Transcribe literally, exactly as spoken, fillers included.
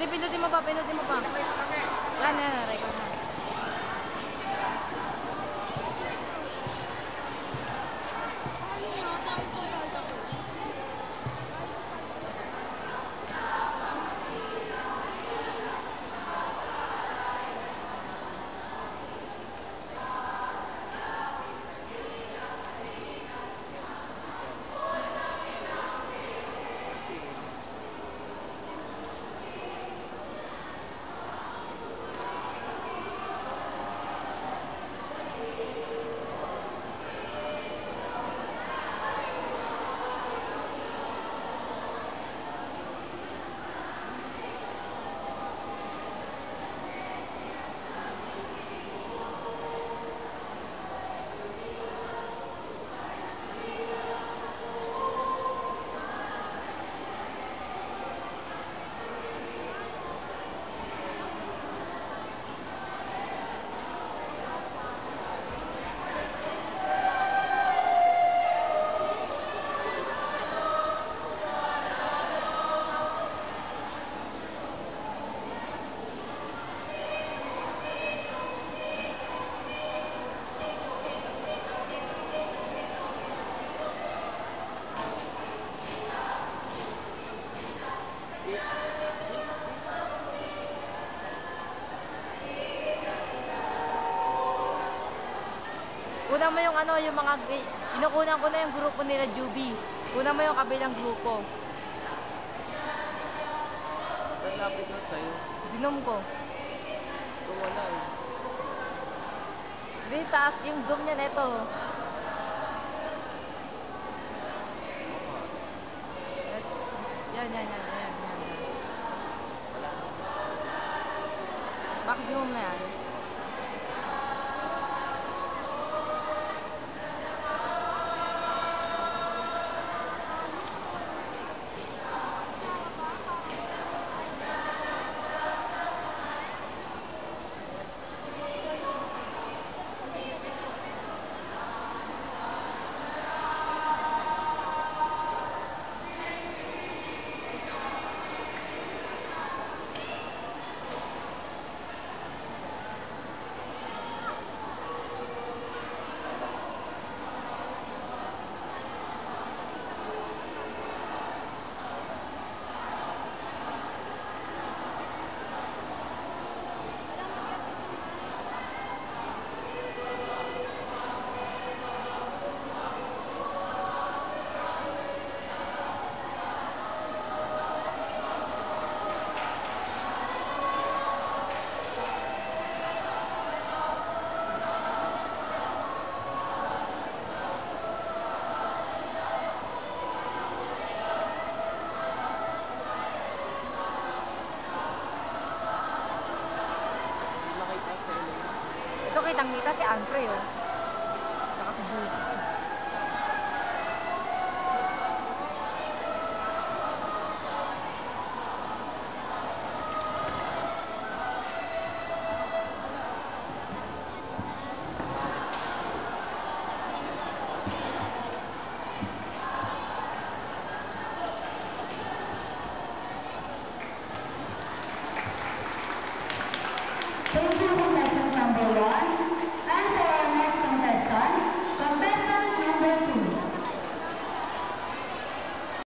Hindi, pinutin mo pa, pinutin mo pa. Yan, yan, record na. Kunan mo yung ano, yung mga, inukunan ko na yung grupo nila, Juby. Kunan mo yung kabilang grupo. Saan lapit na sa'yo? Dinom ko. Ito wala eh. Hindi, taas yung zoom niya neto. Yan, yan, yan, yan, yan, yan. Wala na. Maximum na yan. Ito kitang-kita si Andre, oh.